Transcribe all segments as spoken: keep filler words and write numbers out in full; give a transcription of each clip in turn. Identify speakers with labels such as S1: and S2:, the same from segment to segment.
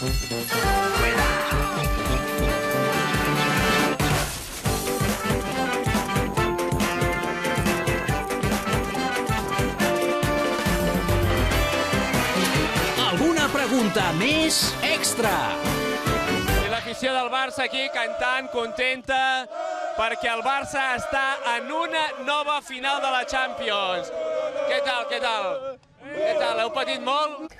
S1: Alguna pregunta més extra.
S2: I l'afició del Barça aquí cantant, contenta, perquè el Barça està en una nova final de la Champions. Què tal, què tal? Què tal, heu patit molt?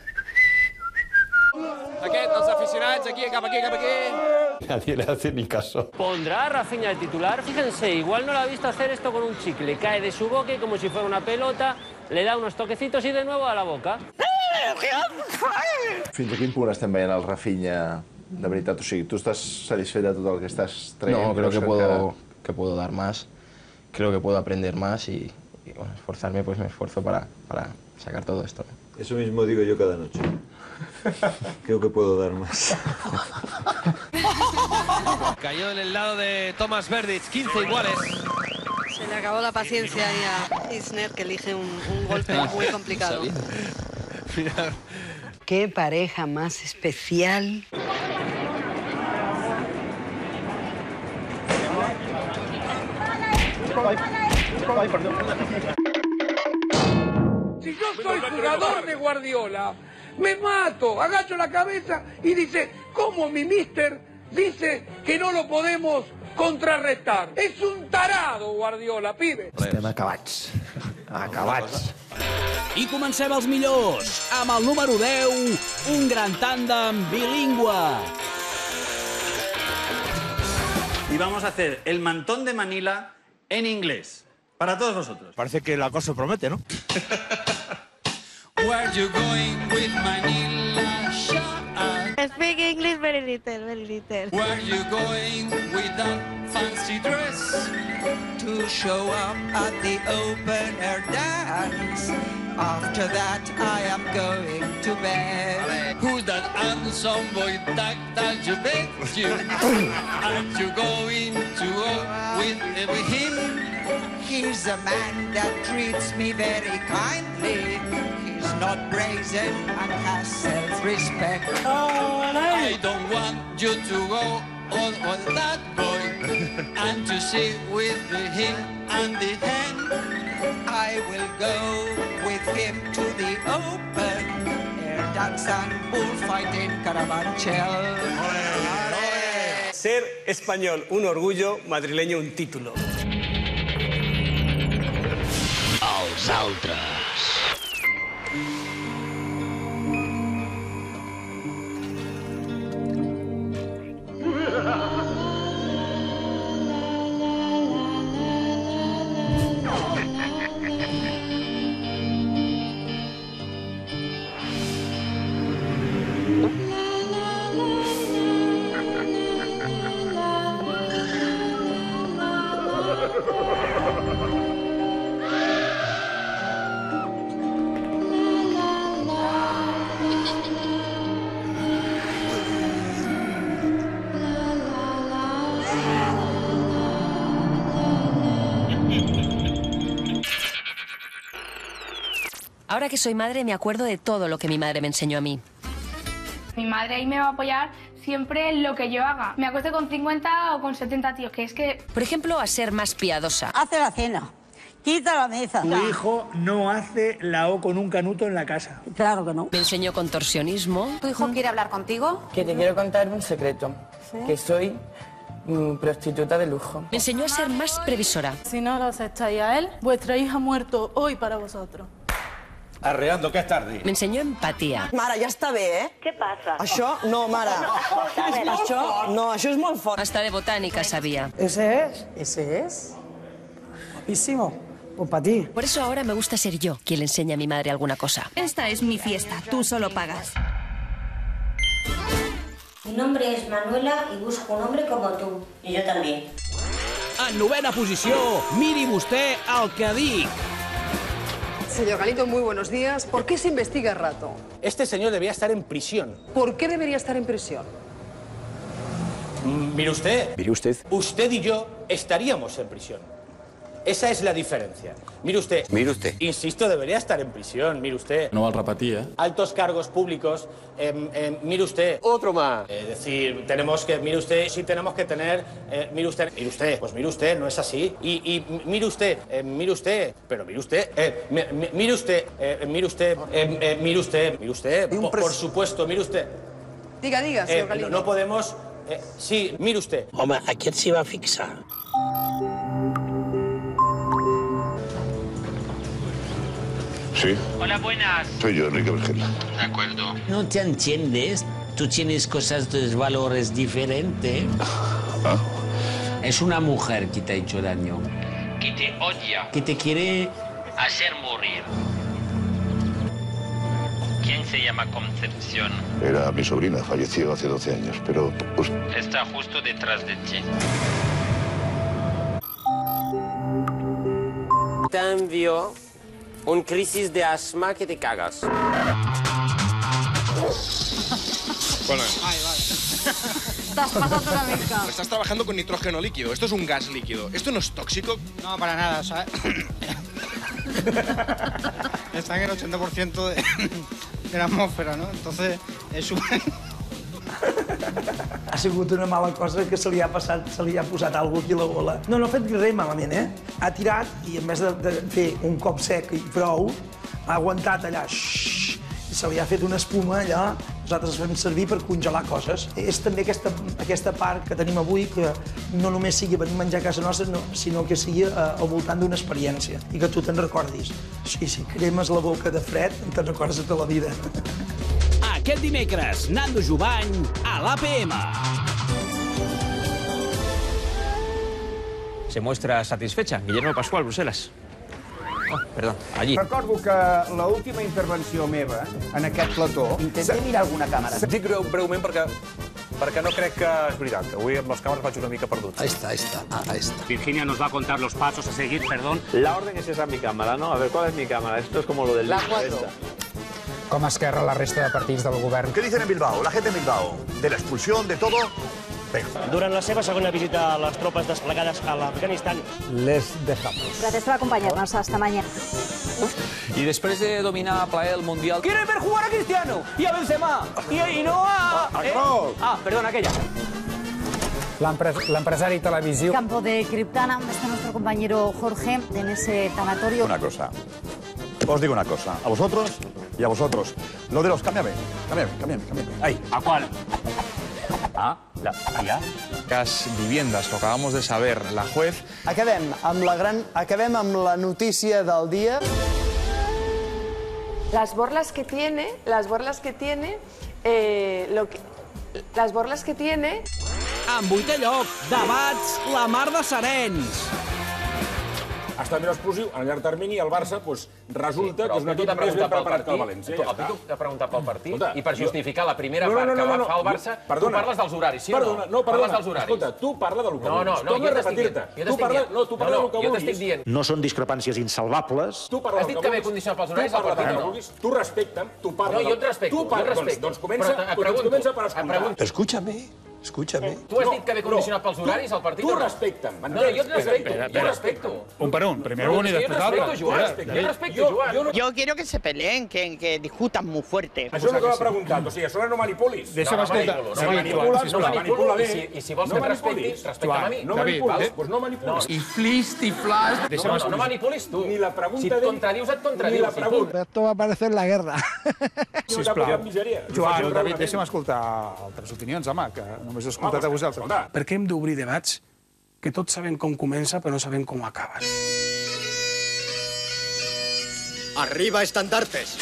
S2: Aquest, els aficionats, aquí, cap aquí, cap aquí.
S3: Nadie le hace ni caso.
S4: Pondrá a Rafinha de titular, fíjense, igual no lo ha visto hacer esto con un chicle, cae de su boca y como si fuera una pelota, le da unos toquecitos y de nuevo a la boca.
S5: Fins a quin punt estem veient el Rafinha de veritat? O sigui, tu estàs satisfet de tot el que estàs traient?
S6: No, creo que puedo, que puedo dar más, creo que puedo aprender más y, y bueno, esforzarme, pues me esfuerzo para, para sacar todo esto.
S7: Eso mismo digo yo cada noche. Creo que puedo dar más.
S2: Cayó en el lado de Thomas Verdic, quince iguales.
S8: Se le acabó la paciencia ahí a Isner, que elige un, un golpe muy complicado.
S9: Qué pareja más especial.
S10: Si yo soy jugador de Guardiola, me mato, agacho la cabeza y dice, ¿cómo mi mister dice que no lo podemos contrarrestar? Es un tarado, Guardiola, pibe.
S5: Estem acabats. Acabats.
S1: I comencem els millors, amb el número deu, un gran tàndem bilingüe.
S11: Y vamos a hacer el mantón de Manila en inglés. Para todos vosotros.
S12: Parece que la cosa promete, ¿no?
S11: Where you going with Manila Shah?
S8: Speak English very little, very little.
S11: Where you going with that fancy dress?
S13: To show up at the open air dance. After that I am going to bed.
S11: Who's that handsome boy that, that you bet you? Aren't you going to go with, with him?
S13: He's a man that treats me very kindly. He's not brazen and has self-respect.
S11: I don't want you to go on, on that boy and to sit with him and the hen.
S13: I will go with him to the open air dance and bullfight in Carabanchel.
S14: Ser español, un orgullo, madrileño, un título.
S1: Els altres.
S15: Ahora que soy madre me acuerdo de todo lo que mi madre me enseñó a mí.
S16: Mi madre ahí me va a apoyar siempre en lo que yo haga. Me acueste con cincuenta o con setenta tíos, que es que...
S15: Por ejemplo, a ser más piadosa.
S9: Hace la cena, quita la mesa.
S12: Tu hijo no hace la O con un canuto en la casa.
S9: Claro que no.
S15: Me enseñó contorsionismo.
S17: ¿Tu hijo quiere hablar contigo?
S18: Que te quiero contar un secreto.
S17: ¿Sí?
S18: Que soy mm, prostituta de lujo.
S15: Me enseñó a ser más previsora.
S19: Si no lo aceptáis a él, vuestra hija ha muerto hoy para vosotros.
S12: Arreando, que es tarde.
S15: Me enseñó empatía.
S9: Mare, ja està bé, eh?
S17: Què passa?
S9: Això, no, mare. Això, no, això és molt fort.
S15: Hasta de botánica sabía.
S9: Ese es, ese es. Guapísimo. Pues para ti.
S15: Por eso ahora me gusta ser yo quien le enseña a mi madre alguna cosa.
S17: Esta es mi fiesta, tú solo pagas.
S20: Mi nombre es Manuela y busco un hombre como tú. Y yo también.
S1: En novena posició, miri vostè el que dic.
S8: Señor Galito, muy buenos días. ¿Por qué se investiga a Rato?
S14: Este señor debía estar en prisión.
S8: ¿Por qué debería estar en prisión?
S14: Mm, mire usted.
S5: Mire usted.
S14: Usted y yo estaríamos en prisión. Esa es la diferencia. Mire usted.
S3: Mire usted.
S14: Insisto, debería estar en prisión, mire usted.
S21: No val repetir, ¿eh?
S14: Altos cargos públicos, eh, eh, mire usted.
S3: Otro más.
S14: Es decir, tenemos que, mire usted, sí tenemos que tener, eh, mire usted, mire usted, pues mire usted, no es así. Y, y mire usted, eh, mire usted, pero mire usted, eh, mi, mi, mire usted, eh, mire usted, eh, eh, mire usted, mire usted, por, por supuesto, mire usted.
S8: Diga, diga, señor
S14: Eh,
S8: Galindo.
S14: no, no podemos, eh, sí, mire usted.
S22: Home, aquest s'hi va fixar.
S23: Sí.
S24: Hola, buenas.
S23: Soy yo, Enrique Vergel.
S24: De acuerdo.
S22: No te entiendes. Tú tienes cosas de valores diferentes.
S23: ¿Ah?
S22: Es una mujer que te ha hecho daño.
S24: Que te odia.
S22: Que te quiere...
S24: Hacer morir. ¿Quién se llama Concepción?
S23: Era mi sobrina, falleció hace doce años, pero... Pues...
S24: Está justo detrás de ti.
S3: Te envió un crisis de asma que te cagas.
S25: Bueno.
S8: Ay, vale. Estás pasando una mica.
S25: Estás trabajando con nitrógeno líquido. Esto es un gas líquido. ¿Esto no es tóxico?
S26: No, para nada, ¿sabes? Está en el ochenta por ciento de, de la atmósfera, no? Entonces, és súper...
S12: Ha sigut una mala cosa que se li ha passat, se li ha posat alguna cosa aquí a la gola. No, no ha fet res malament, eh? Ha tirat i en vez de, de fer un cop sec i prou, ha aguantat allà, xxxt, i se li ha fet una espuma allà. Nosaltres fem servir per congelar coses. És també aquesta, aquesta part que tenim avui, que no només sigui venir a menjar a casa nostra, no, sinó que sigui eh, al voltant d'una experiència i que tu te'n recordis. Si, si cremes la boca de fred, te'n recordes de tota la vida.
S1: Aquest dimecres, Nando Jubany a l'A P M.
S27: Se muestra satisfecha. Guillermo Pascual, Bruselas. Oh, perdó, allí.
S28: Recordo que l'última intervenció meva en aquest plató... Intentem mirar alguna càmera.
S29: Dic greu, breument perquè, perquè no crec que és veritat. Avui amb les càmeres vaig una mica perdut.
S30: Ahí está, ahí está, ahí está.
S31: Virginia nos va a contar los pasos a seguir, perdón.
S32: La orden es esa, mi cámara, ¿no? A ver, ¿cuál es mi cámara? Esto es como lo del...
S28: La cuatro.
S33: Com Esquerra la resta de partits del govern.
S34: ¿Qué dicen en Bilbao? La gente en Bilbao. ¿De la expulsión, de todo? Venga.
S31: Durant la seva segona visita a les tropes desplegades a l'Afganistan.
S34: Les dejamos.
S35: Gracias por acompañarnos. Hasta mañana.
S27: Y después de dominar a plaer el Mundial...
S31: ¡Quiere ver jugar a Cristiano! ¡Y a Benzema! ¡Y, y no a...
S34: ¡A que no!
S31: Ah, perdón, aquella.
S33: L'empresari televisiu...
S35: Campo de Criptana, donde está nuestro compañero Jorge, en ese tanatorio.
S34: Una cosa. Os digo una cosa. A vosotros y a vosotros. Lo de los... Cámbiame. Cámbiame, cámbiame, cámbiame. Ahí.
S31: ¿A cuál? Ah, la... ¿Ya?
S36: Las viviendas, lo acabamos de saber, la juez...
S28: Acabem amb la gran... Acabem amb la notícia del dia.
S37: Las borlas que tiene, las borlas que tiene, eh, lo que, las borlas que tiene...
S1: En vuitè lloc, debats la mar de serens.
S38: Ha estat més explosiu. A llarg termini, el Barça pues, resulta que és un equip més ben preparat que el València.
S27: A tu t'ha preguntat pel partit
S38: Escolta,
S27: i per justificar la primera
S38: no, no,
S27: part
S38: no,
S27: que
S38: no,
S27: va
S38: no,
S27: fer el
S38: no,
S27: Barça,
S38: perdona,
S27: tu parles dels horaris, sí o no?
S38: Perdona, no, perdona.
S27: Parles dels horaris.
S38: Escolta, tu parla del que
S27: no, no,
S38: vulguis.
S27: no,
S38: Torna
S27: jo
S38: a repetir-te. Tu parla, no, tu parla del que
S27: jo
S38: vulguis.
S27: t'estic dient.
S34: No són discrepàncies insalvables.
S38: Tu parla
S27: Has
S38: del
S27: dit
S38: que
S27: que ve
S38: vulguis.
S27: condicionat pels
S38: Tu
S27: horaris al
S38: parla del
S27: partit
S38: que
S27: o no?
S38: vulguis. Tu respecta'm, tu parla...
S27: No, jo et respecto,
S38: tu parla,
S27: jo et respecto.
S38: Doncs comença,
S27: Però et
S38: doncs
S27: pregunto,
S38: comença per
S27: et
S38: escoltar.
S27: pregunto.
S34: Escúchame, escúchame.
S27: Tu has dit que ve condicionat pels horaris al partit o no?
S38: Tu respecta'm.
S27: No, no, jo et respecto, jo respecto.
S36: Un per un, primer un i després l'altre.
S27: Yo respeto, yo respeto, Joan.
S18: Yo quiero que se peleen, que, que discutan muy fuerte.
S38: Això és el que m'ha preguntat. O sigui, a sobre no manipulis.
S36: Deixa'm escoltar.
S38: No manipules, no manipula bé.
S27: I si vols que et respecti, respecta'm a mi.
S38: No manipules, doncs no manipulis.
S36: I flist i flash.
S27: No, no, no manipulis tu.
S38: Ni la pregunta
S27: si et contradius, et contradius.
S38: Ni la pregunta.
S12: Esto va a parecer la guerra.
S36: Sisplau. Joan, David, deixa'm escoltar altres opinions, home, que només he escoltat a vosaltres.
S39: Per què hem d'obrir debats que tots sabem com comença però no sabem com acaben?
S28: Arriba, estandartes.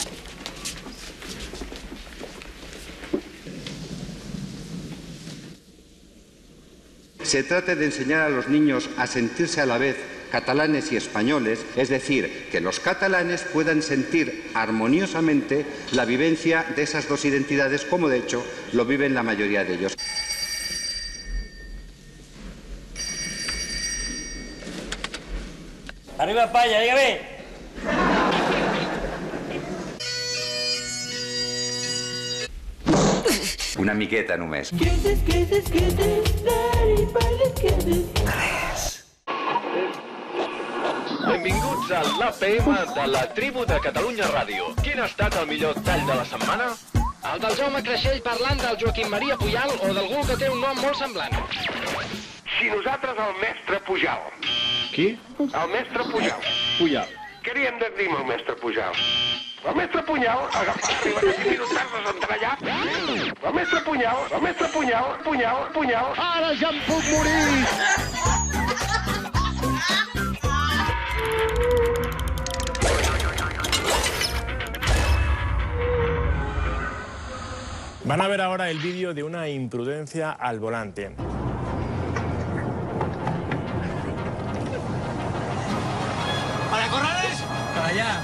S40: Se trata de enseñar a los niños a sentirse a la vez catalanes y españoles, es decir, que los catalanes puedan sentir armoniosamente la vivencia de esas dos identidades, como de hecho lo viven la mayoría de ellos.
S31: Arriba España, dígame.
S3: Una miqueta només.
S2: Benvinguts a l'A P M de la Tribu de Catalunya Ràdio. Quin ha estat el millor tall de la setmana?
S4: El del Jaume Creixell parlant del Joaquim Maria Pujal o d'algú que té un nom molt semblant.
S2: Si nosaltres el mestre Pujal...
S4: Qui?
S2: El mestre Pujal.
S4: Pujal.
S2: Què li hem de dir al mestre Pujal? El mestre Punyal, agafar-li va cinc minuts tardes entrellat. El mestre Punyal, el mestre Punyal, Punyal, Punyal...
S4: Ara ja em puc morir!
S5: Van a ver ahora el vídeo de una imprudencia al volante.
S6: ¿Para corrales? Para allá.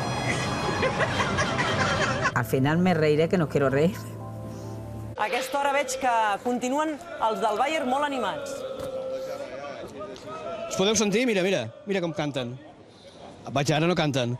S7: Al final me reiré que no quiero reír.
S9: A aquesta hora veig que continuen els del Bayern molt animats.
S10: Us podeu sentir? Mira, mira, mira com canten. Vaig, ara no canten.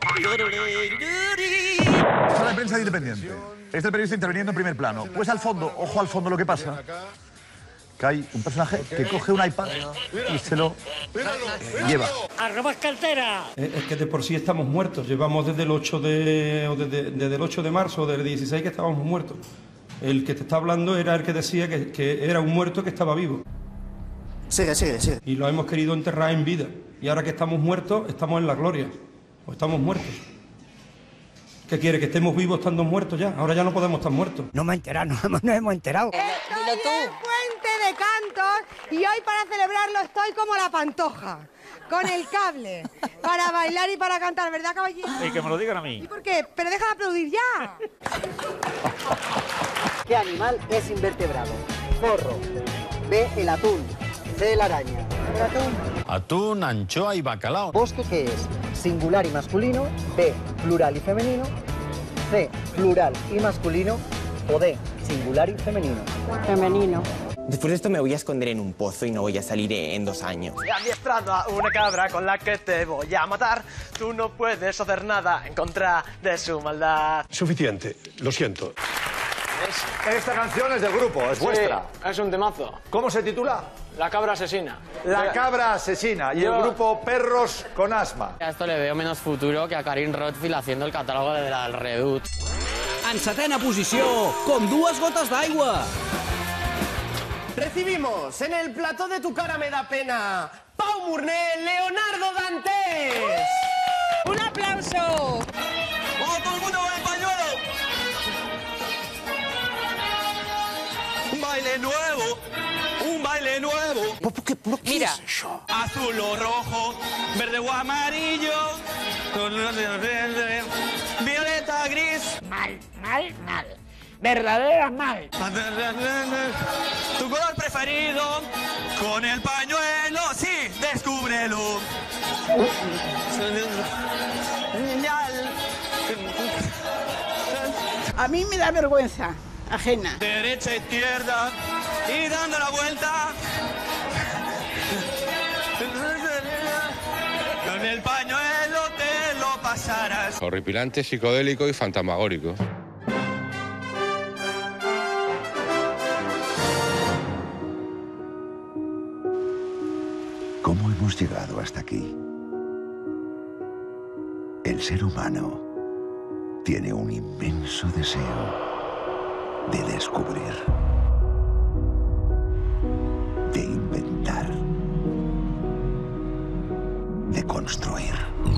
S34: Sala de prensa de Independiente. Este periodista interviniendo en primer plano. Pues al fondo, ojo al fondo lo que pasa. Que hay un personaje que coge un iPad y se lo eh, lleva.
S9: ¡Arrobas cartera!
S12: Es que de por sí estamos muertos. Llevamos desde el ocho de, o desde, desde el ocho de marzo, del dieciséis, que estábamos muertos. El que te está hablando era el que decía que, que era un muerto que estaba vivo.
S9: Sigue, sigue, sigue.
S12: Y lo hemos querido enterrar en vida. Y ahora que estamos muertos, estamos en la gloria. O estamos muertos. ¿Qué quiere? ¿Que estemos vivos estando muertos ya? Ahora ya no podemos estar muertos.
S9: No me he enterado, no, no nos hemos enterado.
S11: Estoy en Puente de Cantos y hoy para celebrarlo estoy como la Pantoja, con el cable, para bailar y para cantar, ¿verdad, caballero?
S32: Y que me lo digan a mí.
S11: ¿Y por qué? Pero deja de aplaudir ya.
S9: ¿Qué animal es invertebrado? Zorro. B, el atún. C, la araña. El atún.
S34: Atún, anchoa y bacalao.
S9: ¿Bosque qué es? Singular y masculino. B, plural y femenino. C, plural y masculino. O D, singular y femenino. Femenino.
S13: Después de esto me voy a esconder en un pozo y no voy a salir en dos años.
S9: He adiestrado a una cabra con la que te voy a matar. Tú no puedes hacer nada en contra de su maldad.
S34: Suficiente, lo siento.
S29: Esta canción es del grupo, es
S9: Sí,
S29: vuestra.
S9: es un temazo.
S29: ¿Cómo se titula?
S9: La cabra asesina.
S29: La cabra asesina y
S9: Yo-
S29: el grupo Perros con asma.
S13: A esto le veo menos futuro que a Karin Rothfield haciendo el catálogo de la Redut.
S1: En setena posició, com dues gotes d'aigua.
S9: Recibimos en el plató de Tu cara me da pena, Pau Murné, Leonardo Dantes. ¡Un aplauso!
S4: ¡Vamos todo el mundo con el pañuelo! Un baile nuevo, un baile nuevo.
S9: Mira,
S4: Azul o rojo, verde o amarillo, violeta, gris.
S9: mal, mal, mal. Verdadera mal.
S4: Tu color preferido, con el pañuelo, sí, descúbrelo.
S11: A mí me da vergüenza ajena.
S4: Derecha, izquierda y dando la vuelta. Con el pañuelo te lo pasarás.
S14: Horripilante, psicodélico y fantasmagórico.
S15: ¿Cómo hemos llegado hasta aquí? El ser humano tiene un inmenso deseo de descubrir, de inventar, de construir.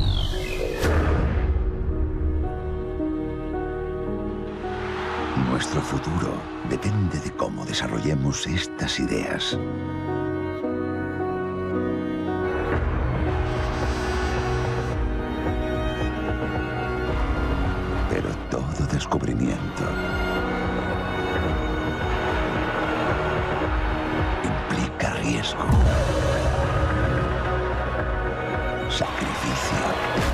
S15: Nuestro futuro depende de cómo desarrollemos estas ideas. Pero todo descubrimiento implica riesgo, sacrificio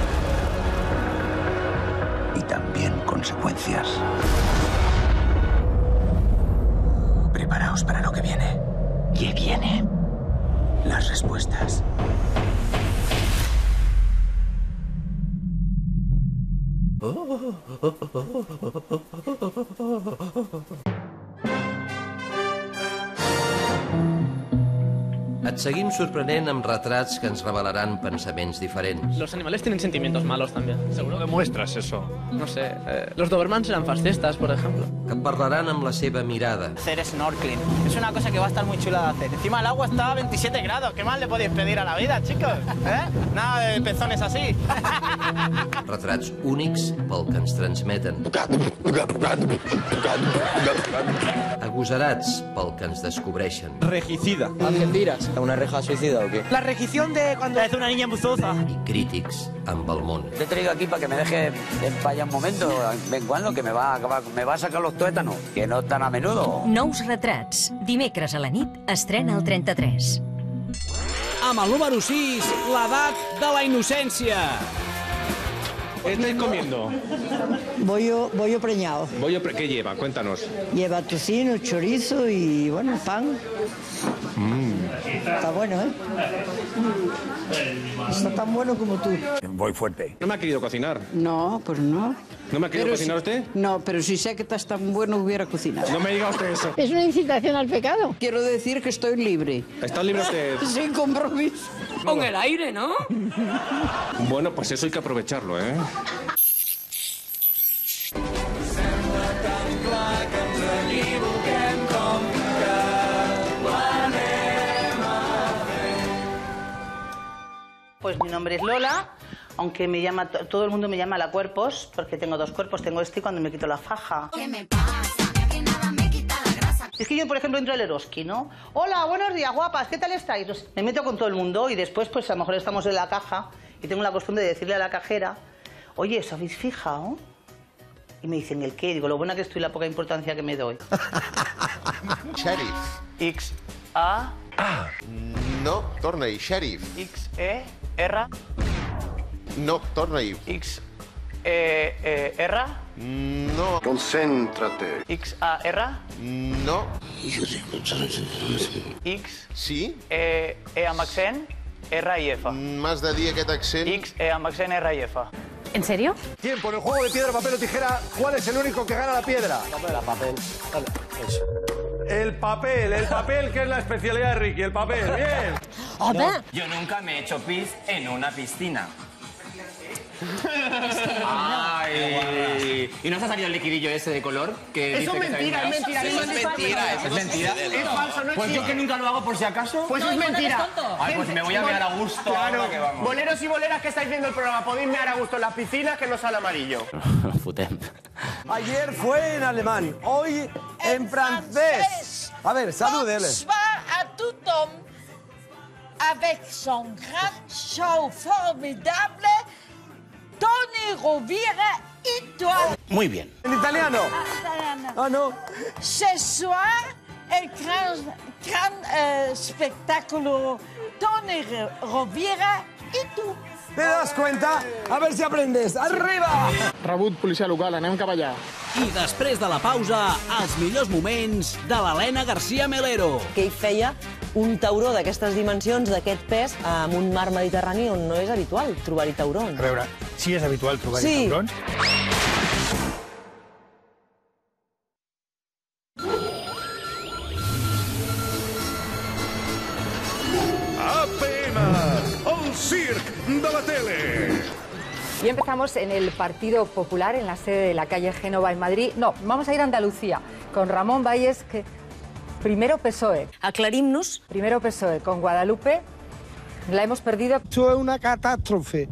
S15: y también consecuencias. Preparaos para lo que viene. ¿Qué viene? Las respuestas.
S8: Et seguim sorprenent amb retrats que ens revelaran pensaments diferents.
S13: Los animales tienen sentimientos malos también.
S29: ¿Seguro demuestras eso?
S13: No sé, eh, los Dobermans eran fascistas, por ejemplo.
S8: Que et parlaran amb la seva mirada.
S16: Hacer snorkeling. Es una cosa que va a estar muy chula de hacer. Encima el agua está a veintisiete grados. ¿Qué más le podéis pedir a la vida, chicos? ¿Eh? Nada de pezones así.
S8: Retrats únics pel que ens transmeten. Agosarats pel que ens descobreixen.
S13: Regicida. Algeciras.
S17: ¿Una reja suicida o qué?
S16: La regición de cuando es una niña buzosa.
S8: I crítics amb el món.
S17: Te he traído aquí para que me deje en palla un momento, de vez en cuando, que me va, me va a sacar los tuétanos, que no tan a menudo.
S18: Nous retrats. Dimecres a la nit estrena el trenta-tres.
S1: Amb el número sis, l'edat de la innocència.
S29: ¿Qué estáis comiendo?
S19: Bollo, bollo preñado.
S29: Bollo pre- ¿Qué lleva? Cuéntanos.
S19: Lleva tocino, chorizo y, bueno, pan.
S29: Mm.
S19: Está bueno, ¿eh? Está tan bueno como tú.
S29: Voy fuerte. ¿No me ha querido cocinar?
S19: No, pues no.
S29: ¿No me ha querido
S19: Pero
S29: cocinar
S19: si-
S29: usted?
S19: No, pero si sé que estás tan bueno, hubiera cocinado.
S29: No me diga usted eso.
S19: Es una incitación al pecado. Quiero decir que estoy libre.
S29: ¿Está libre usted?
S19: Sin compromiso.
S16: Con el aire, ¿no?
S29: Bueno, pues eso hay que aprovecharlo, ¿eh?
S20: Pues mi nombre es Lola, aunque me llama, todo el mundo me llama la Cuerpos, porque tengo dos cuerpos, tengo este y cuando me quito la faja.
S21: ¿Qué me pasa? Que nada me quita la grasa.
S20: Es que yo, por ejemplo, entro al Eroski, ¿no? Hola, buenos días, guapas, ¿qué tal estáis? Pues me meto con todo el mundo y después, pues a lo mejor estamos en la caja y tengo la costumbre de decirle a la cajera, oye, ¿os habéis fijado? Y me dicen, ¿el qué? Digo, lo buena que estoy y la poca importancia que me doy.
S22: Sheriff.
S20: X, A...
S22: Ah. No, torna-hi, sheriff.
S20: X, E, R...
S22: No, torna-hi.
S20: X, E, E, R...
S22: No. Concéntrate.
S20: X, A, R...
S22: No.
S20: X...
S22: Sí?
S20: E, E amb accent, R i F.
S22: M'has de dir aquest accent?
S20: X, E amb accent, R i F.
S18: ¿En serio?
S29: Tiempo, en el juego de piedra, papel o tijera, ¿cuál es el único que gana la piedra?
S13: La papel. Vale, eso.
S29: El papel, el papel, que es la especialidad de Ricky, el papel, bien.
S18: ¡Hola!
S16: Yo nunca me he hecho pis en una piscina.
S13: Ay. ¿Y no se ha salido el liquidillo ese de color? Que
S16: Eso
S13: dice
S16: es
S13: que
S16: mentira,
S13: está
S16: es mentira,
S13: Eso
S16: es
S13: es
S16: mentira,
S13: mentira,
S16: eso
S13: es mentira.
S16: Es falso, no
S13: Pues yo
S16: existe.
S13: que nunca lo hago por si acaso.
S16: Pues
S18: No,
S16: es
S18: igual
S16: mentira.
S18: eres tonto.
S13: Ay, pues me voy a mear a gusto
S16: Claro.
S13: ahora que vamos.
S16: Boleros y boleras que estáis viendo el programa, podéis mear a gusto en las piscinas que no sale amarillo.
S13: Futem.
S29: Ayer fue en alemán, hoy en francés. A ver, salúdele.
S23: Bonsoir à tout homme avec son grand show formidable, Tony Rovira y toi.
S29: Muy bien. En italiano. Ah, no.
S23: Ce soir, el gran, gran eh, espectáculo, Tony Rovira y tú.
S29: ¿Te das cuenta? A ver si aprendes. ¡Arriba!
S31: Rebut policia local, anem cap allà.
S1: I després de la pausa, els millors moments de l'Helena García Melero.
S24: Que ell feia un tauró d'aquestes dimensions, d'aquest pes, en un mar mediterrani on no és habitual trobar-hi taurons.
S29: A veure, si és habitual trobar-hi
S24: Sí.
S29: taurons.
S25: A P M, el circ de la tele.
S26: Y empezamos en el Partido Popular, en la sede de la calle Génova en Madrid. No, vamos a ir a Andalucía, con Ramón Valles, que primero P S O E.
S24: Aclarim-nos.
S26: Primero P S O E, con Guadalupe. La hemos perdido.
S29: Eso es una catástrofe.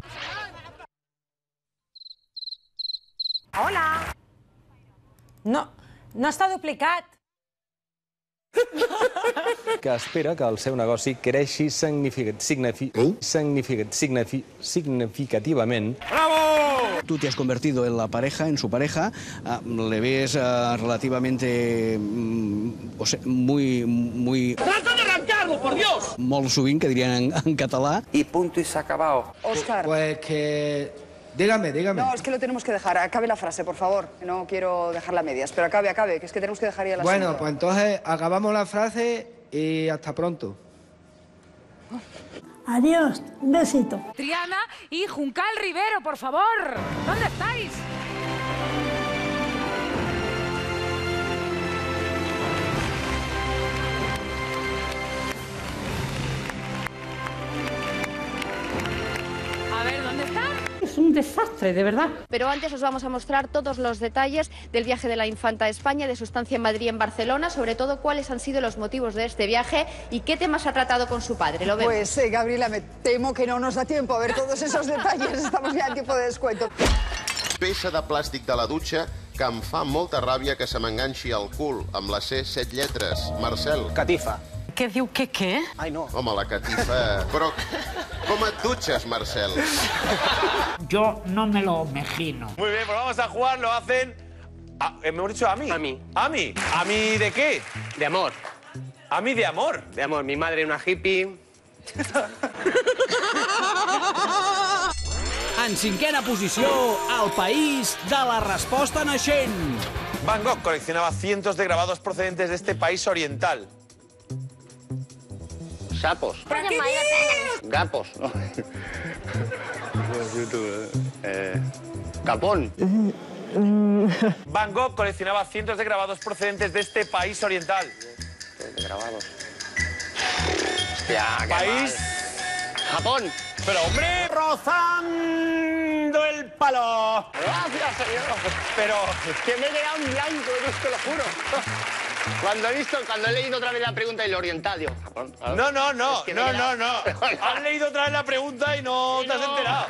S26: Hola. No, no està duplicat.
S29: Que espera que el seu negoci creixi significat, signifi, significat, signifi, significativament.
S10: ¡Bravo! Tú te has convertido en la pareja, en su pareja, uh, le ves uh, relativamente, um, o sea, muy, muy...
S16: ¡Trata de arrancarlo, por Dios!
S10: Molt sovint, que dirien en, en català.
S17: Y punto y se ha acabado.
S26: Óscar.
S29: Pues que... Dígame, dígame.
S26: No, es que lo tenemos que dejar. Acabe la frase, por favor. No quiero dejarla a medias, pero acabe, acabe, que es que tenemos que dejar ya la
S29: Bueno, pues entonces acabamos la frase y hasta pronto.
S26: Adiós, un besito.
S23: Triana y Juncal Rivero, por favor. ¿Dónde estáis?
S2: un desastre, de verdad.
S3: Pero antes os vamos a mostrar todos los detalles del viaje de la infanta a España, de su estancia en Madrid y en Barcelona, sobre todo cuáles han sido los motivos de este viaje y qué temas ha tratado con su padre. Lo vemos.
S5: Pues, eh, Gabriela, me temo que no nos da tiempo a ver todos esos detalles. Estamos ya en tiempo de descuento.
S22: Peça de plàstic de la dutxa que em fa molta ràbia que se m'enganxi al cul, amb les C set lletres. Marcel.
S16: Catifa.
S2: Què diu que què?
S16: Ai, no.
S22: Home, la catifa... Però com et dutxes, Marcel?
S2: Yo no me lo imagino.
S6: Muy bien, pues vamos a jugar, lo hacen... A, ¿hemos dicho a mí?
S7: A mí.
S6: ¿A mí? ¿A mí de qué?
S7: De amor.
S6: ¿A mí de amor?
S7: De amor. Mi madre una hippie.
S1: En cinquena posició, el país de la resposta naixent.
S6: Van Gogh coleccionaba cientos de grabados procedentes de este país oriental.
S7: Sapos. Gapos. ¿No? eh, Capón.
S6: Van Gogh coleccionaba cientos de grabados procedentes de este país oriental.
S7: De grabados. Hostia, qué
S6: país.
S7: Mal. Japón.
S6: Pero, hombre,
S16: rozando el palo.
S7: Gracias, señor.
S6: Pero...
S7: que me he quedado en blanco, te lo juro. Cuando he visto, cuando he leído otra vez la pregunta del oriental, digo, Japón.
S6: No, no, no,
S7: es que
S6: no,
S7: quedado...
S6: no, no. Has leído otra vez la pregunta y no,
S7: y
S6: te has
S7: no.
S6: enterado.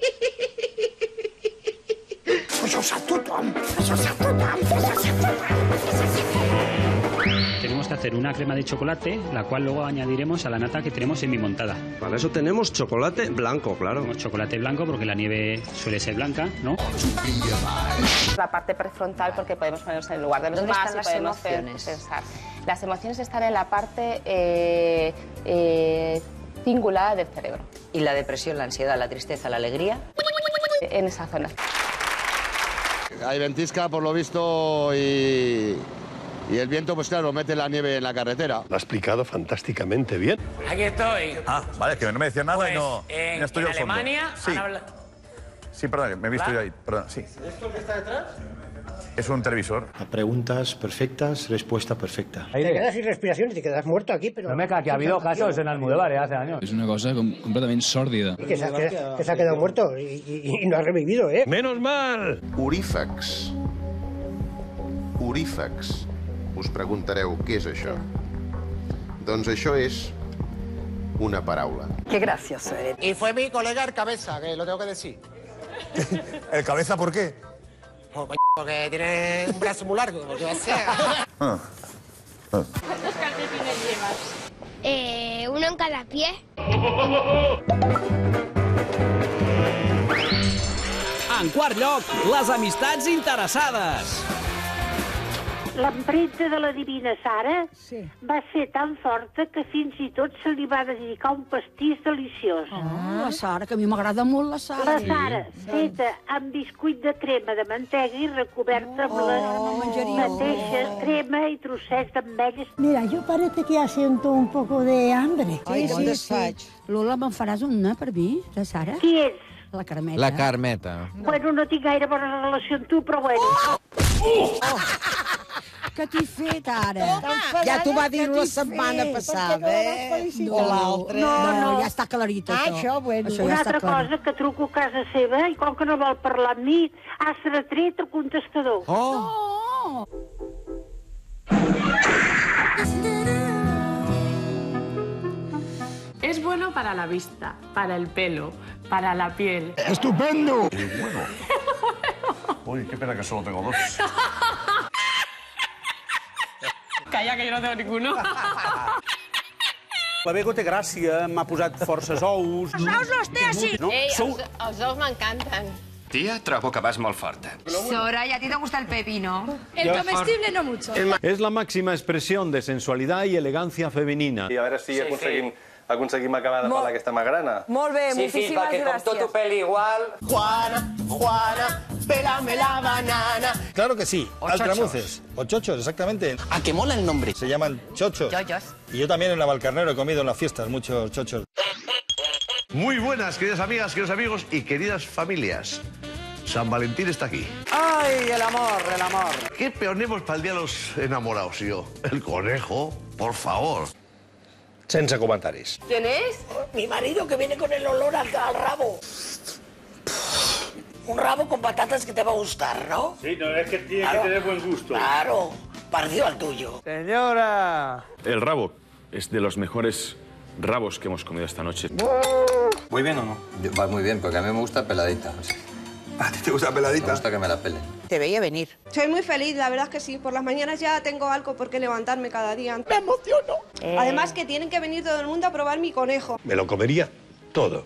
S9: Tenemos que hacer una crema de chocolate, la cual luego añadiremos a la nata que tenemos en mi montada.
S11: Para eso tenemos chocolate blanco, claro.
S9: Tenemos chocolate blanco porque la nieve suele ser blanca, ¿no?
S3: La parte prefrontal porque podemos ponernos en el lugar de los demás y podemos pensar. Las emociones están en la parte eh, eh, cingulada del cerebro.
S24: ¿Y la depresión, la ansiedad, la tristeza, la alegría?
S3: En esa zona.
S12: Hay ventisca, por lo visto, y, y el viento, pues claro, mete la nieve en la carretera.
S25: Lo ha explicado fantásticamente bien.
S7: Aquí estoy.
S25: Ah, vale, es que no me decías nada
S7: pues,
S25: y no...
S7: En,
S25: Mira, estoy
S7: en
S25: al fondo.
S7: Alemania...
S25: Sí.
S7: Habla...
S25: sí, perdón, me he visto yo ahí. Perdón, sí.
S7: ¿Esto que está detrás?
S25: Es un televisor.
S27: Preguntas perfectas, respuesta perfecta.
S28: Te quedas sin respiración y te quedas muerto aquí, pero...
S30: No me cae, que ha habido casos en Almodóvar hace años.
S32: Es una cosa com completament sòrdida.
S28: Que se, ha, que se ha quedado muerto y, y, y no ha revivido, ¿eh?
S25: ¡Menos mal!
S22: Orífex. Orífex. Us preguntareu què és això? Doncs això és una paraula.
S5: Qué gracioso eres.
S16: Y fue mi colega el Cabeza, que lo tengo que decir.
S25: ¿El Cabeza por qué?
S16: Porque tiene un brazo muy largo, porque va a ser.
S25: Ah.
S21: ¿Cuántos calcetines llevas? Eh, uno en cada pie.
S1: En quart lloc, les amistats interessades.
S30: L'empremta de la divina Sara sí. va ser tan forta que fins i tot se li va dedicar un pastís deliciós.
S19: Oh, la Sara, que a mi m'agrada molt la Sara.
S30: La Sara, feta amb biscuit de crema de mantega i recoberta amb
S19: oh,
S30: les mateixes crema i trossets d'ametlles.
S32: Mira, yo parece que ya siento un poco de hambre.
S19: Ai, sí, sí, sí. Lola, me'n faràs una per mi, la Sara?
S30: Qui ets?
S19: La Carmeta.
S33: La Carmeta.
S30: Bueno, no tinc gaire bona relació amb tu, però bueno.
S19: Oh! Oh! Què t'he fet, ara?
S32: Ja t'ho va dir la setmana passada, eh?
S19: O l'altra. No, no, ja està aclarit, això.
S32: Ah, això, bueno.
S19: Això
S30: Una
S19: ja
S30: altra cosa, que truco a casa seva i com que no vol parlar amb mi, ha retret el contestador.
S19: Oh!
S3: Es bueno para la vista, para el pelo, para la piel.
S25: ¡Estupendo! ¡Qué bueno! Uy, qué pena que solo tengo dos.
S3: Calla, que jo no tengo ninguno.
S16: La Bego té gràcia, m'ha posat forces ous...
S21: Els ous los té així.
S3: No? Ei, els, els ous m'encanten.
S34: Tía, trobo que vas molt forta.
S3: Soraya, ¿a ti te gusta el pepino?
S32: El
S21: comestible no mucho.
S29: Es la máxima expresión de sensualidad y elegancia femenina. Y a ver si
S3: Sí,
S29: aconseguim, aconseguim acabar de
S24: Molt-
S29: parlar aquesta magrana.
S24: Molt bé,
S3: Sí, sí,
S24: moltíssimes
S3: perquè com
S24: gràcies.
S3: tot tu peli igual...
S16: Juana, Juana, pélame la banana.
S27: Claro que sí,
S3: O
S27: altramuces. O chochos, exactamente.
S16: ¿A qué mola el nombre?
S27: Se llaman chochos.
S3: Yoyos.
S27: Y yo también en Navalcarnero he comido en las fiestas muchos chochos.
S25: Muy buenas, queridas amigas, queridos amigos y queridas familias. San Valentín está aquí.
S16: Ay, el amor, el amor.
S25: ¿Qué peonemos para el Día de los Enamorados, yo? El conejo, por favor.
S27: Sense comentaris.
S3: ¿Quién es?
S28: Mi marido que viene con el olor al, al rabo.
S2: un rabo con patatas que te va a gustar, ¿no?
S27: Sí, no, es que tiene que tener buen gusto.
S2: Claro, parecido al tuyo.
S27: Señora.
S6: El rabo es de los mejores rabos que hemos comido esta noche.
S4: ¿Muy bien o no? Va muy bien, porque a mí me gusta peladita.
S27: ¿A ti te gusta peladita?
S4: Me gusta que me la pelen.
S8: Te veía venir.
S10: Soy muy feliz, la verdad es que sí. Por las mañanas ya tengo algo por qué levantarme cada día.
S2: ¡Me emociono!
S10: Eh... Además que tienen que venir todo el mundo a probar mi conejo.
S25: Me lo comería todo.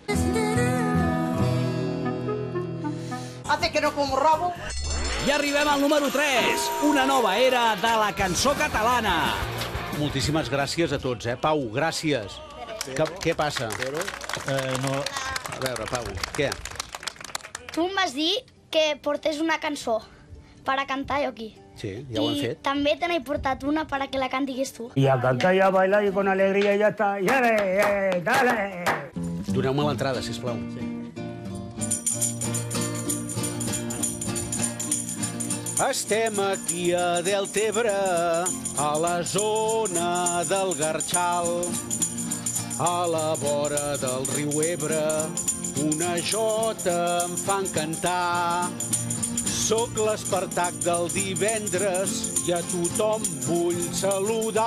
S2: Hace que no como rabo.
S1: I arribem al número tres, una nova era de la cançó catalana.
S13: Moltíssimes gràcies a tots, eh? Pau, gràcies. Què, què passa? Eh, no... A veure, Pau, què?
S21: Tu em vas dir que portés una cançó per a cantar jo aquí.
S13: Sí, ja ho hem fet.
S21: I també te n'he portat una per a que la cantiguis tu.
S28: Y a cantar y a bailar y con alegría ya está. ¡Yale, eh, dale!
S13: Doneu-me l'entrada, sisplau. Sí. Estem aquí a Deltebre, a la zona del Garxal, a la vora del riu Ebre, una jota em fan cantar. Soc l'Espartac del divendres i a tothom vull saludar.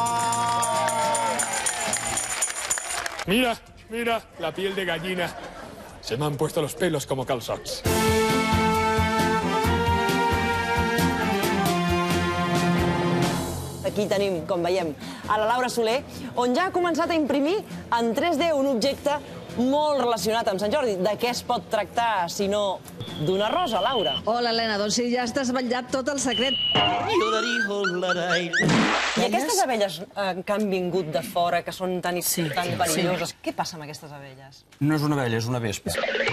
S14: Mira, mira, la piel de gallina. Se me han puesto los pelos como calzots.
S24: Aquí tenim, com veiem, a la Laura Soler, on ja ha començat a imprimir en tres D un objecte molt relacionat amb Sant Jordi. De què es pot tractar, si no d'una rosa, Laura?
S15: Hola, Helena, doncs sí, ja has desvetllat tot el secret.
S24: I aquestes abelles eh, que han vingut de fora, que són tan, sí, tan perilloses, sí. Què passa amb aquestes abelles?
S27: No és una abella, és una vespa.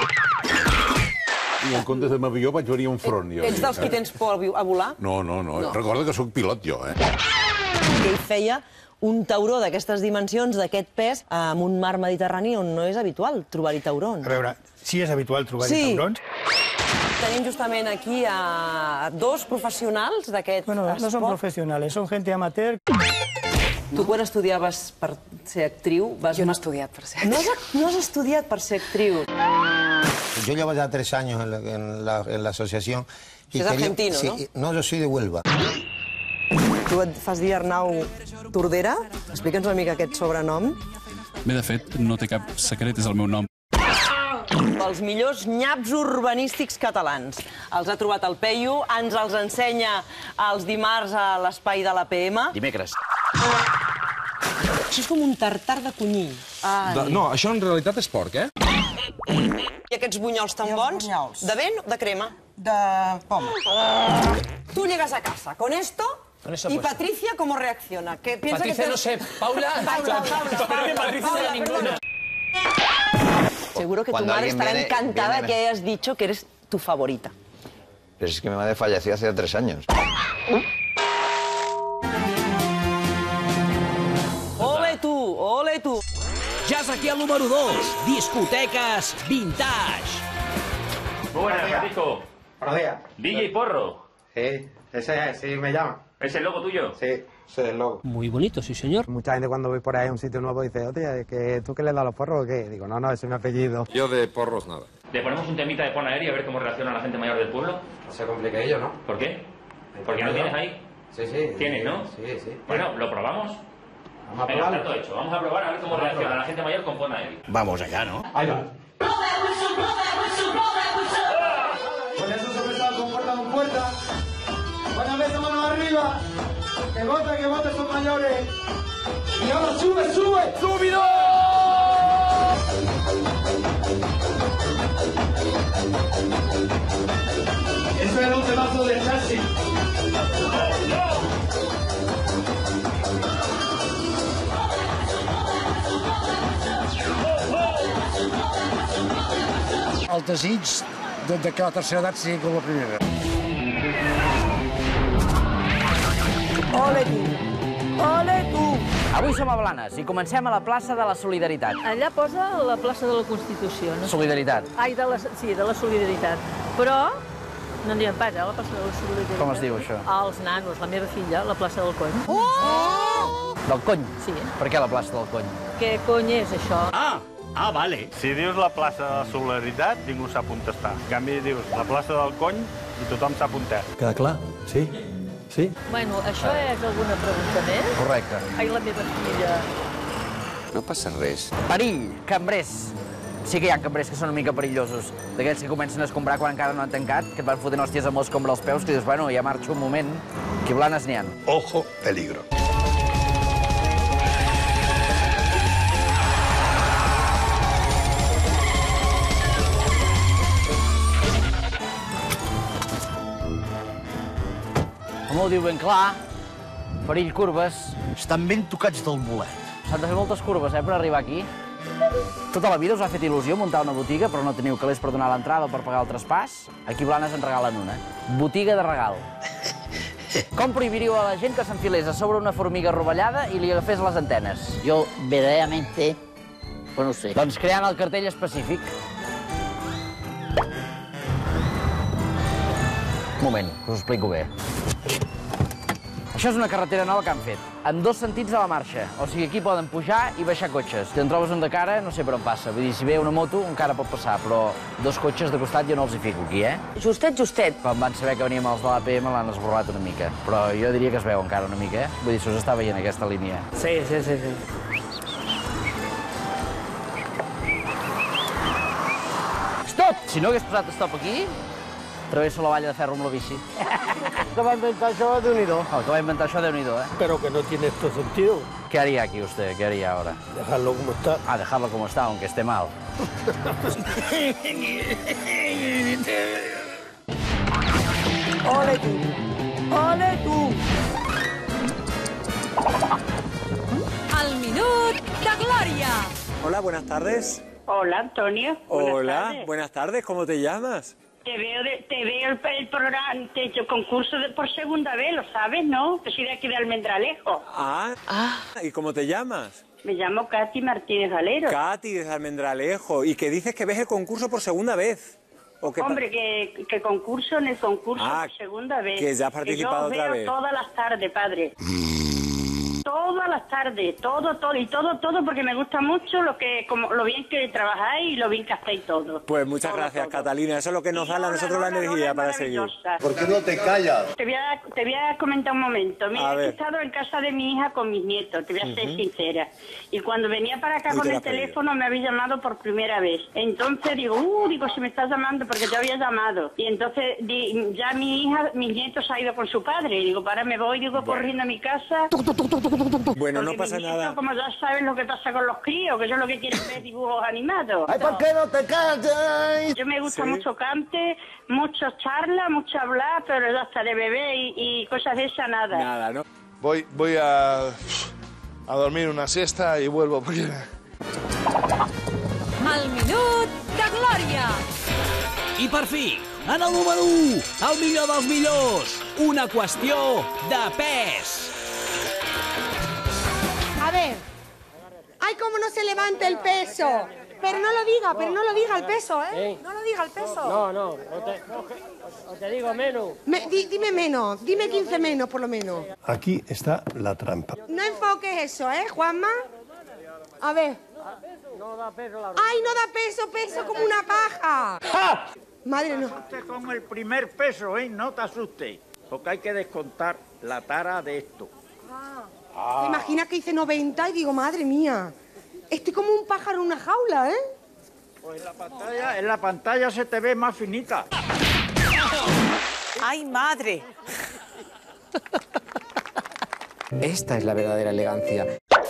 S17: I en comptes de m'avió vaig venir un front. Jo,
S24: Ets dels qui tens por a volar?
S17: No, no, no. no. Recorda que sóc pilot, jo, eh?
S24: Que ell feia un tauró d'aquestes dimensions, d'aquest pes, en un mar mediterrani on no és habitual trobar-hi taurons.
S28: A veure, sí és habitual trobar-hi
S24: sí.
S28: taurons.
S24: Tenim justament aquí a dos professionals d'aquest
S28: bueno,
S24: esport.
S28: No són professionals, són gent amateur.
S24: Tu quan estudiaves per ser actriu... Vas...
S15: Jo no he estudiat per ser actriu.
S24: No has, no has estudiat per ser actriu?
S18: Yo llevo ya tres años en la, en la, en la asociación.
S24: Y es quería, argentino,
S18: sí,
S24: ¿no?
S18: No, yo soy de Huelva.
S24: Tu et fas dir Arnau Tordera? Explica'ns una mica aquest sobrenom.
S20: Bé, de fet, no té cap secret, és el meu nom.
S24: Els millors nyaps urbanístics catalans. Els ha trobat el Peyu, ens els ensenya els dimarts a l'espai de l'A P M.
S20: Dimecres.
S24: Això és com un tartar de conill.
S27: De, no, això en realitat és porc, eh?
S24: I aquests bunyols tan bons?
S32: Bunyols.
S24: De vent o de crema?
S32: De poma.
S24: Tú llegas a casa con esto
S32: Con eso
S24: y
S32: puesto.
S24: Patricia cómo reacciona. ¿Qué piensa
S32: Patricia
S24: que te...
S32: no sé, Paula.
S24: Paula, Paula, Paula,
S32: Patricia
S24: Paula,
S32: ninguna.
S24: Seguro que
S4: Cuando
S24: tu madre
S4: alguien
S24: estará
S4: viene-
S24: encantada
S4: viene-
S24: que hayas dicho que eres tu favorita.
S4: Pero es que mi madre falleció hace tres años.
S24: Ole tu, ole tu.
S1: Ja és aquí el número dos, discoteques vintage.
S23: Buenas, Francisco.
S26: Buenos días.
S23: D J Porro.
S26: Sí, ese es, sí me llama.
S23: ¿Es el logo tuyo?
S26: Sí, ese es el logo.
S28: Muy bonito, sí, señor.
S26: Mucha gente cuando voy por ahí a un sitio nuevo dice, oye, ¿que ¿tú qué le das a los porros o qué? Digo, no, no, ese es mi apellido.
S25: Yo de porros nada.
S23: ¿Le ponemos un temita de Pon Aérea a ver cómo reacciona la gente mayor del pueblo?
S26: No se complique ello, ¿no?
S23: ¿Por qué? ¿Porque no tienes ahí?
S26: Sí, sí.
S23: ¿Tienes, no?
S26: Sí, sí.
S23: Bueno, ¿lo probamos?
S26: Vamos a
S23: Venga,
S26: probarlo.
S23: trato hecho. Vamos a probar a ver cómo
S26: Vamos a
S23: reacciona
S26: probar.
S23: la gente mayor con Pon Aérea.
S27: Vamos allá, ¿no?
S26: Ahí va. Con eso sobresal con puerta con puerta. Buena vez, mano arriba. Que voten, que voten son mayores. Y ahora sube, sube. ¡Subido! Eso era un temazo de taxi.
S28: El desig de, de que la tercera edat sigui com la primera.
S15: Ole tu! Ole tu!
S31: Avui som a Blanes i comencem a la plaça de la Solidaritat.
S33: Allà posa la plaça de la Constitució. No?
S31: Solidaritat.
S33: Ai, de la, sí, de la Solidaritat. Però no en diem pas, eh, la plaça de la Solidaritat.
S31: Com es diu, això?
S33: Els nanos, la meva filla, la plaça del Cony.
S31: Oh! Del Cony?
S33: Sí.
S31: Per què la plaça del Cony?
S33: Què cony és, això?
S1: Ah,
S3: Ah, vale. Si dius la plaça de la Solidaritat, ningú sap on està. En canvi, dius la plaça del Cony i tothom sap on és.
S27: Queda clar? Sí? Sí?
S33: Bueno, això és alguna pregunta més?
S4: Correcte.
S33: Ai, la meva filla.
S4: No passa res.
S31: Perill, cambrers. Sí que hi ha cambrers que són una mica perillosos. D'aquells que comencen a escombrar quan encara no han tancat, que et van fotent hòsties amb l'escombra als peus, que dius, bueno, ja marxo un moment. Aquí blanes n'hi ha.
S25: Ojo, peligro.
S31: Com ho diu ben clar, perill curves.
S27: Estan ben tocats del bolet.
S31: S'han de fer moltes curves, eh, per arribar aquí. Tota la vida us ha fet il·lusió muntar una botiga, però no teniu calés per donar l'entrada o per pagar el traspàs? Aquí a Blanes en regalen una. Botiga de regal. Com prohibiríeu a la gent que s'enfilés a sobre una formiga rovellada i li agafés les antenes?
S5: Jo, verdaderamente, pues no sé.
S31: Doncs creant el cartell específic. Un moment, us ho explico bé. Això és una carretera nova que han fet, en dos sentits de la marxa. O sigui, aquí poden pujar i baixar cotxes. Si en trobes un de cara, no sé per on passa. Vull dir, si ve una moto, encara pot passar, però dos cotxes de costat jo no els hi fico aquí, eh?
S24: Justet, justet.
S31: Quan van saber que veníem els de l'A P M l'han esborrat una mica. Però jo diria que es veu encara una mica, eh? Vull dir, se us està veient aquesta línia.
S3: Sí, sí, sí, sí.
S31: Stop! Si no hagués posat stop aquí, travesso la valla de ferro amb la bici.
S28: Que va inventar això, Déu-n'hi-do.
S31: El que va inventar això, Déu-n'hi-do, eh?
S28: Pero que no tiene esto sentido.
S31: ¿Qué haría aquí usted? ¿Qué haría ahora?
S28: Dejarlo como está.
S31: Ah, dejarlo como está, aunque esté mal.
S32: Ole tú, ole tú.
S6: El minut de Glòria.
S7: Hola, buenas tardes.
S8: Hola, Antonio. Buenas
S7: Hola,
S8: tardes.
S7: buenas tardes. ¿Cómo te llamas?
S8: Te veo, de, te veo el, el programa, te he hecho concurso de, por segunda vez, lo sabes, ¿no? Que soy de aquí de Almendralejo.
S7: Ah, ah. ¿Y cómo te llamas?
S8: Me llamo Katy Martínez Valero.
S7: Katy, desde Almendralejo. ¿Y que dices que ves el concurso por segunda vez? ¿O qué
S8: Hombre, que, que concurso en el concurso
S7: Ah,
S8: por segunda vez.
S7: que ya has participado
S8: que yo
S7: otra
S8: veo
S7: vez.
S8: todas las tardes, padre. Todas las tardes, todo, todo, y todo, todo, porque me gusta mucho lo que, como, lo bien que trabajáis y lo bien que hacéis todo.
S7: Pues muchas gracias, Catalina. Eso es lo que nos da a nosotros la energía para seguir.
S8: ¿Por
S7: qué no te callas?
S8: Te voy a, te voy a comentar un momento. Mira,
S7: A
S8: he
S7: ver.
S8: estado en casa de mi hija con mis nietos, te voy a ser
S7: Ujú.
S8: sincera. Y cuando venía para acá
S7: Uy,
S8: con
S7: te la
S8: el
S7: has perdido.
S8: teléfono me habéis llamado por primera vez. Entonces digo, uh, digo, si me estás llamando porque te había llamado. Y entonces di- ya mi hija, mis nietos ha ido con su padre. Y digo, para, me voy, digo, corriendo a mi casa.
S7: Bueno, no
S8: Porque
S7: pasa
S8: mis nietos,
S7: nada.
S8: como ya saben lo que pasa con los críos, que ellos lo que quieren ver dibujos animados.
S32: Ay, ¿por qué no te callas?
S8: Yo me gusta
S32: Sí.
S8: mucho cante, mucho charla, mucho hablar, pero ya hasta de bebé y, y cosas de esas nada.
S7: Nada, ¿no?
S9: Voy, voy a, a dormir una siesta y vuelvo porque...
S6: El minut de Glòria.
S1: I per fi, en el número u, el millor dels millors, una qüestió de pes.
S10: A ver. Ay, cómo no se levanta el peso. Pero no lo diga, pero no lo diga el peso, ¿eh? No lo diga el peso.
S28: No, no, o te, o te digo menos.
S10: Me- di- dime menos, dime quince menos por lo menos.
S27: Aquí está la trampa.
S10: No enfoques eso, ¿eh, Juanma? A ver.
S28: No da peso la
S10: Ay, no da peso, peso como una paja.
S28: ¡Ja!
S10: Madre, no.
S28: Usted con el primer peso, ¿eh? No te asustes, porque hay que descontar la tara de esto.
S10: ¿Te imaginas que hice noventa y digo, madre mía? Estoy como un pájaro en una jaula, ¿eh?
S28: Pues en la pantalla, en la pantalla se te ve más finita.
S9: ¡Ay, madre!
S11: Esta es la verdadera elegancia.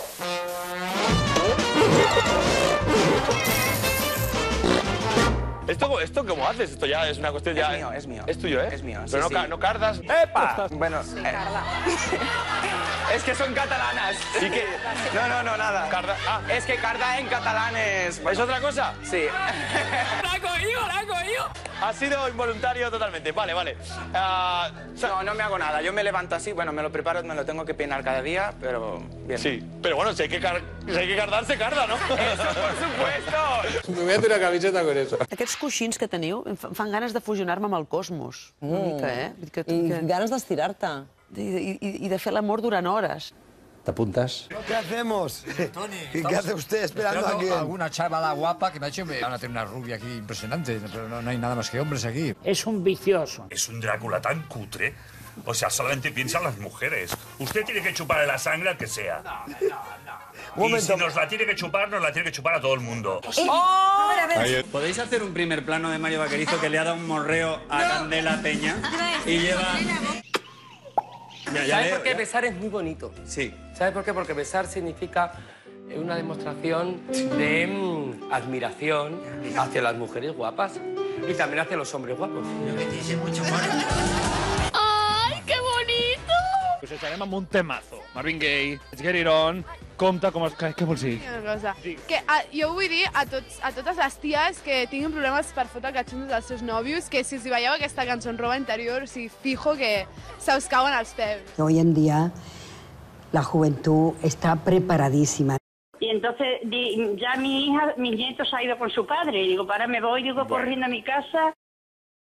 S25: ¿Esto, ¿Esto cómo haces? Esto ya es una cuestión ya...
S11: Es mío, es mío.
S25: Es tuyo, ¿eh?
S11: Es mío, sí,
S25: Pero no,
S11: sí.
S25: ca- no cardas... ¡Epa!
S11: Bueno, eh, es que son catalanas.
S25: Sí que...
S11: No, no, no, nada.
S25: Carda... Ah.
S11: Es que carda en catalán es...
S25: ¿Es otra cosa?
S11: Sí.
S25: ¡La ha cogido, la ha cogido! Ha sido involuntario totalmente. Vale, vale. Ah,
S11: No, no me hago nada. Yo me levanto así, bueno, me lo preparo, me lo tengo que peinar cada día, pero bien.
S25: Sí, pero bueno, si hay que, car... si hay que cardar, se carda, ¿no?
S11: Eso, por supuesto. Me voy a tirar camiseta con eso.
S12: Aquests coixins que teniu em fa- fan ganes de fusionar-me amb el cosmos. Una
S24: Mm.
S12: mica, eh? Vull dir Que,
S24: I
S12: que...
S24: ganes d'estirar-te.
S12: I, i, I de fer l'amor durant hores.
S27: ¿Te
S26: ¿Qué hacemos? ¿Y qué hace usted esperando aquí?
S2: Alguna chavala guapa que me ha dicho que van a tener una rubia aquí impresionante, pero no, no hay nada más que hombres aquí.
S13: Es un vicioso.
S14: Es un Drácula tan cutre. O sea, solamente piensa en las mujeres. Usted tiene que chuparle la sangre al que sea. Y si nos la tiene que chupar, nos la tiene que chupar a todo el mundo.
S24: ¡Oh! A ver, a ver.
S16: ¿Podéis hacer un primer plano de Mario Vaquerizo que le ha dado un morreo a Candela Peña? Y lleva...
S17: Ya, ya ¿Sabes por qué? Ya. Besar es muy bonito.
S16: Sí.
S17: ¿Sabes por qué? Porque besar significa una demostración de mm, admiración hacia las mujeres guapas y también hacia los hombres guapos.
S6: ¡Ay, qué bonito!
S18: Us echarem amb un temazo. Marvin Gaye, Let's Get It On, compte com... Què, què vols dir?
S19: Una cosa, que a, jo vull dir a, tots, a totes les ties que tinguin problemes per fotre catxondos als seus nòvios, que si us veieu aquesta cançó en roba interior, o sigui, fijo que se us cauen els peus.
S20: Hoy en día la juventud está preparadísima.
S8: Y entonces di, ya mi hija, mis nietos ha ido con su padre. Y digo, para, me voy, digo, bueno. corriendo a mi casa.